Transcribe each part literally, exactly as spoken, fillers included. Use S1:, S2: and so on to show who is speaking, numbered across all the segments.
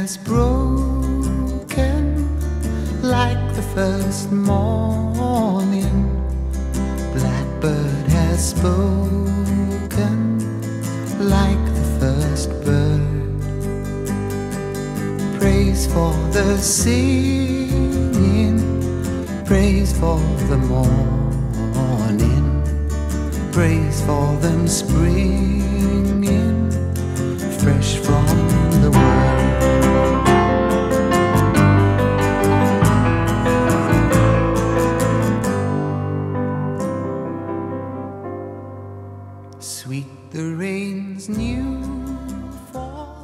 S1: has broken like the first morning. Blackbird has spoken like the first bird. Praise for the singing, praise for the morning, praise for them springing fresh from the world. Sweet the rain's new fall.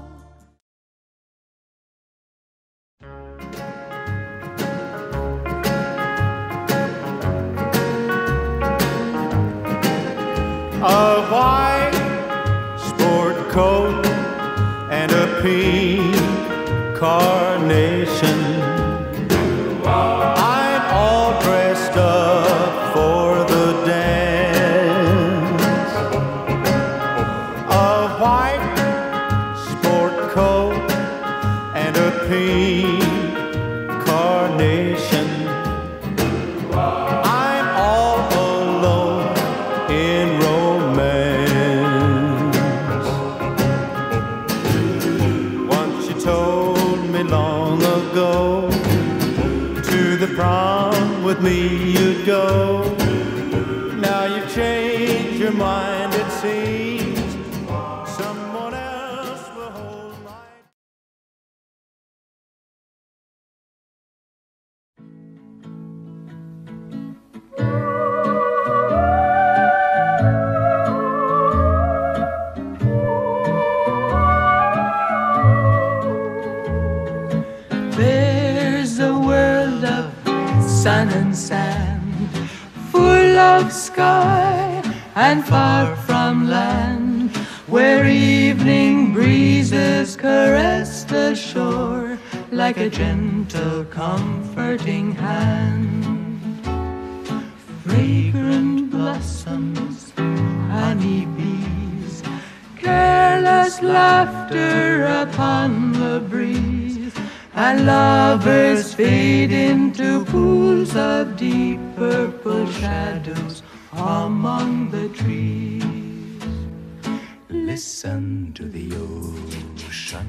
S2: A white sport coat and a pink carnation. I'm all dressed up for the dance. A white sport coat and a pink carnation. I'm all alone in romance. Once you told me long ago, to the prom with me you'd go. Now you've changed your mind, it seems. Someone else will hold my...
S1: There's a world of sun and sand, full of sky and far from land, where evening breezes caress the shore like a gentle comforting hand. Fragrant blossoms, honey bees, careless laughter upon the breeze, and lovers fade into pools of deep purple shadows among the trees. Listen to the ocean.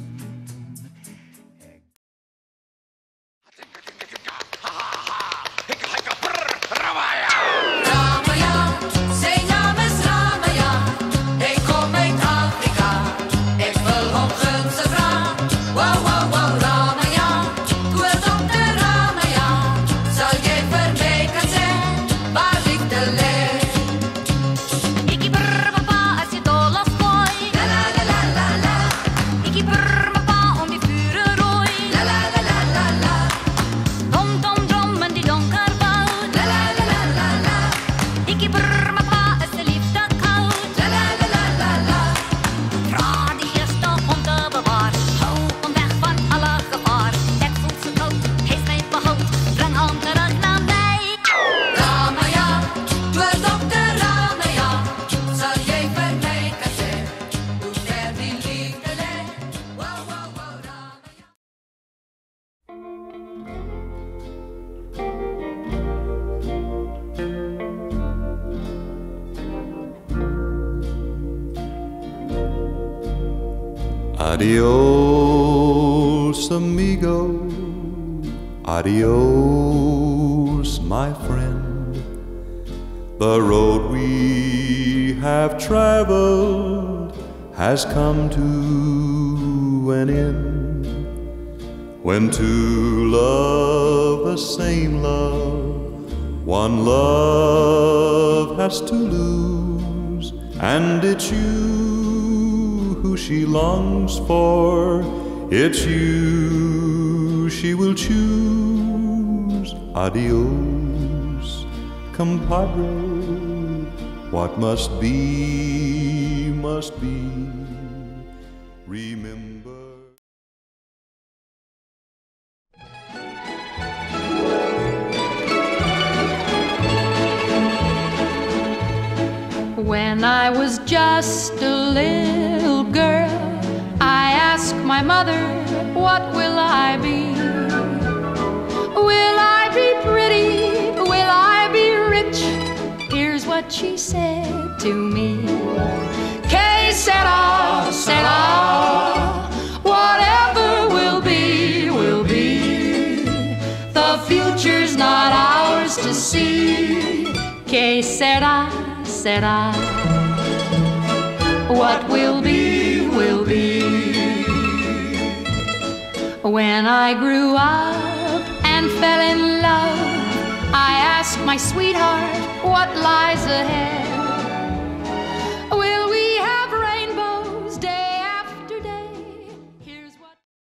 S3: Adios, amigo, adios, my friend. The road we have traveled has come to an end. When two love the same love, one love has to lose, and it's you who she longs for, it's you she will choose. Adios, compadre, what must be, must be. Remember.
S4: When I was just a little girl, I asked my mother, what will I be? Will I be pretty? Will I be rich? Here's what she said to me. Que sera, sera. Whatever will be, will be. The future's not ours to see. Que sera, sera. What will be, will be. When I grew up and fell in love, I asked my sweetheart what lies ahead. Will we have rainbows day after day? Here's what.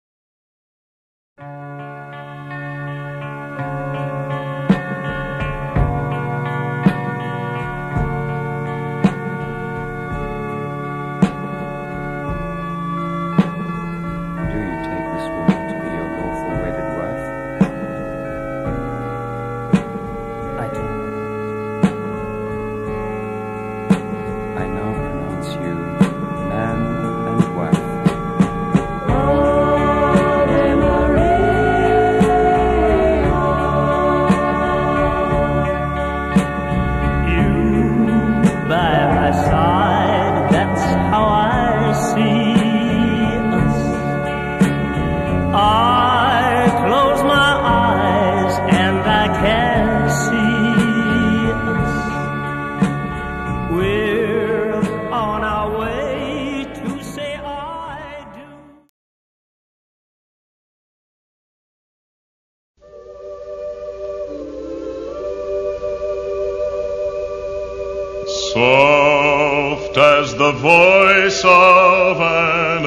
S5: Soft as the voice of an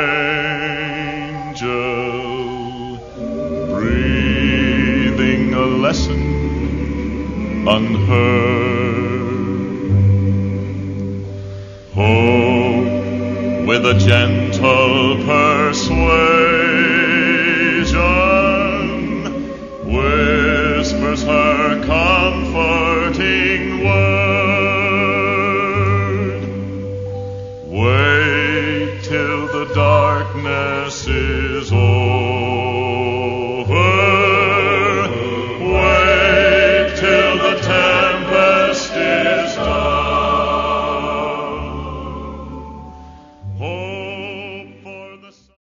S5: angel, breathing a lesson unheard. Hope with a gentle persuasion whispers her comforting word. Wait till the darkness is over. Wait till the tempest is done. Hope for the sun.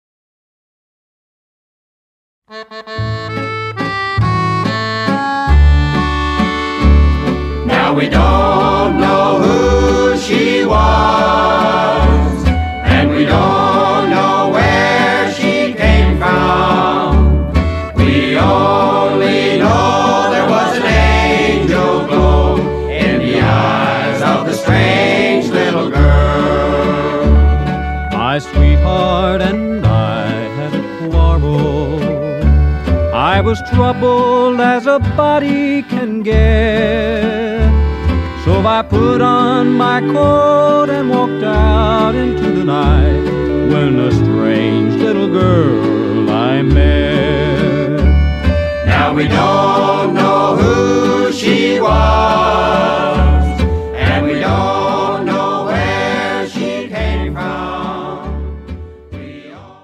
S1: Now we don't know who she was, and we don't know where she came from. We only know there was an angel glow in the eyes of the strange little girl.
S6: My sweetheart and I had a quarrel. I was troubled as a body can get. So I put on my coat and walked out into the night when a strange little girl I met.
S1: Now we don't know who she was, and we don't know where she came from. We all...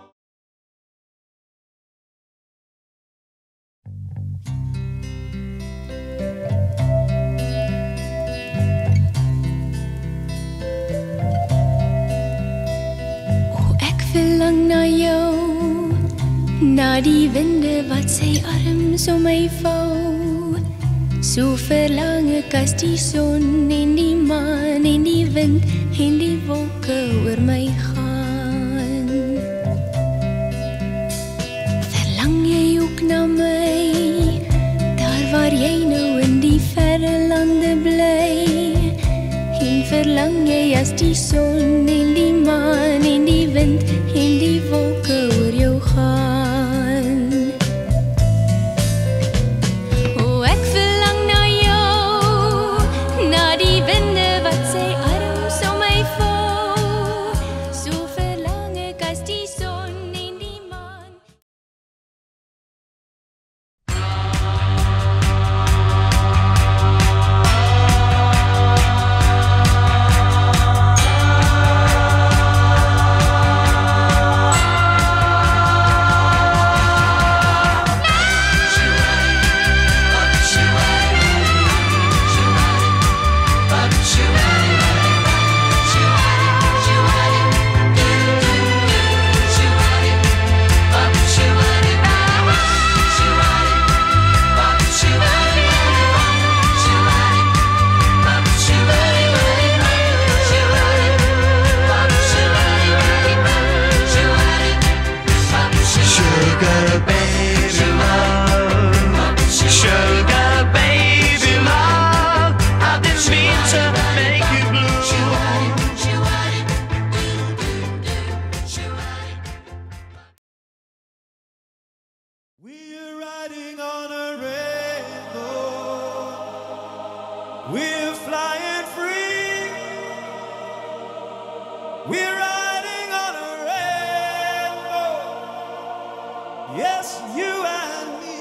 S7: Verlang na jou, na die winde wat sy arms om my vou. So verlang ek as die son en die maan en die wind en die wolke oor my gaan. Verlang jy ook na my, daar waar jy nou in die verre lande bly? En verlang jy as die son en die maan en die wind en die wolke oor jou gaan? O, ek verlang na jou, na die winde wat sy arms om my vou. So verlang ek as die son en die maan.
S2: We're riding on a rainbow. We're flying free. We're riding on a rainbow. Yes, you and me.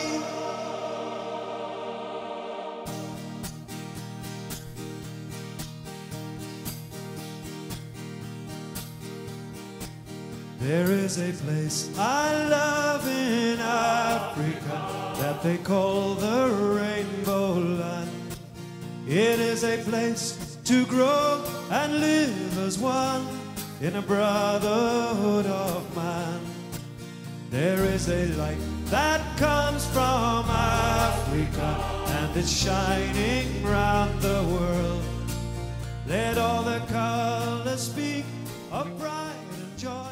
S2: There is a place I love in Africa that they call the Rainbow Land. It is a place to grow and live as one in a brotherhood of man. There is a light that comes from Africa and it's shining round the world. Let all the colors speak of pride and joy.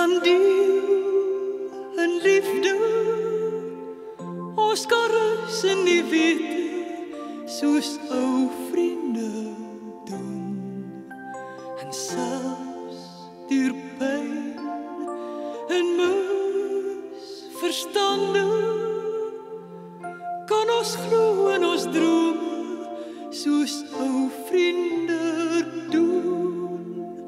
S8: kan deel in liefde. Ons kan rus in die wete, soos ou vriende doen. En selfs deur pyn en misverstande kan ons glo in ons drome, soos ou vriende doen.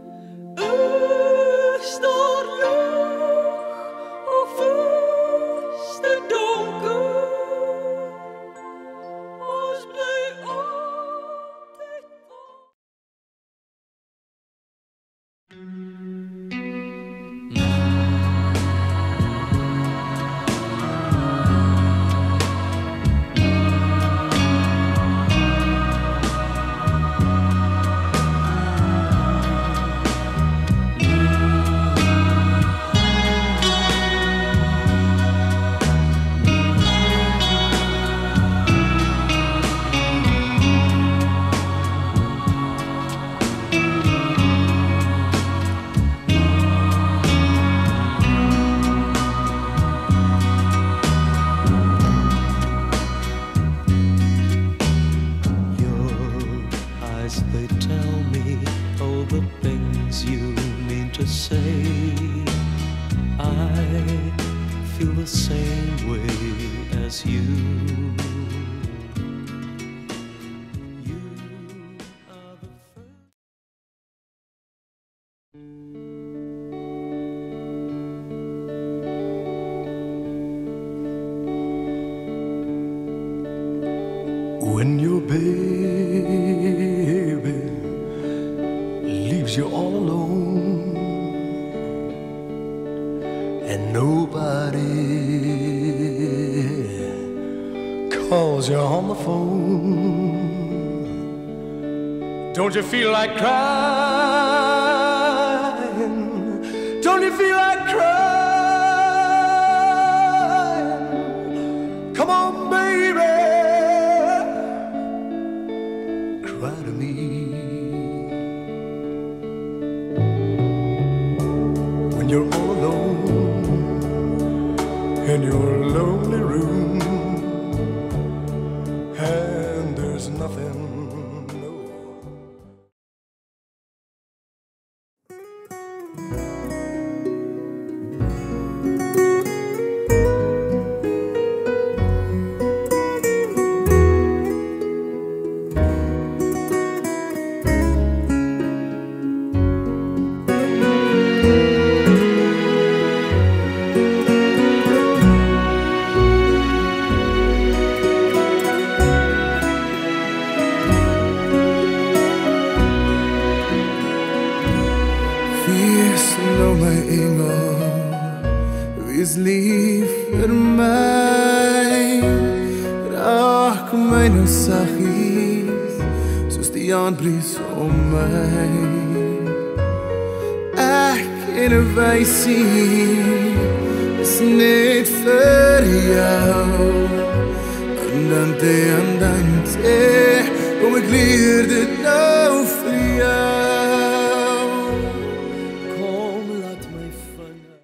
S8: Is daar lig of is dit donker? Ons bly altyd
S9: when your baby leaves you all alone and nobody calls you on the phone, don't you feel like crying? Don't you feel like crying? Come on, baby, cry to me. When you're all alone in your lonely room and there's nothing, no.
S10: Wees lief vir my, raak my nou saggies, soos die aandbries om my. Ek en 'n wysie is net vir jou, andante, andante, kom ek leer dit